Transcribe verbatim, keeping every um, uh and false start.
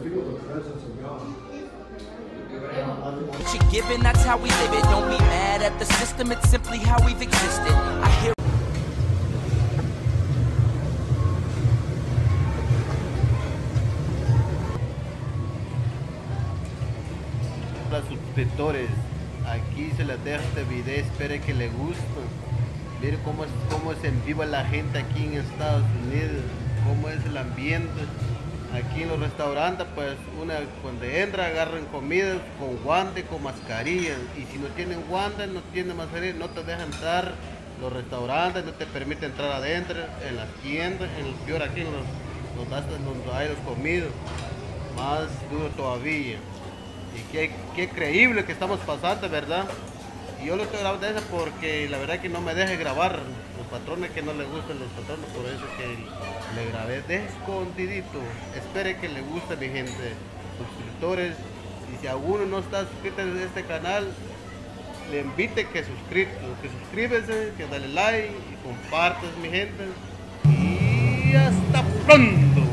What you're given, that's how we live it. Don't be mad at the system, it's simply how we've existed. I hear Los suscriptores, aquí se les deja este video, espero que les guste. Miren cómo es, cómo se enviva la gente aquí en Estados Unidos, cómo es el ambiente. Aquí en los restaurantes, pues una cuando entra agarran comida con guantes, con mascarillas, y si no tienen guantes, no tienen mascarilla, no te dejan entrar. Los restaurantes no te permiten entrar adentro, en las tiendas, en el peor aquí en los, los gastos donde hay los comidos, más duro todavía. Y qué, qué creíble que estamos pasando, ¿verdad? Y yo lo estoy grabando eso porque la verdad que no me deje grabar los patrones que no les gustan los patrones, por eso que le grabé de escondidito. Espero que le guste, mi gente, suscriptores. Y si alguno no está suscrito a este canal, le invite que suscriba, que suscríbese, que dale like y compartas, mi gente. Y hasta pronto.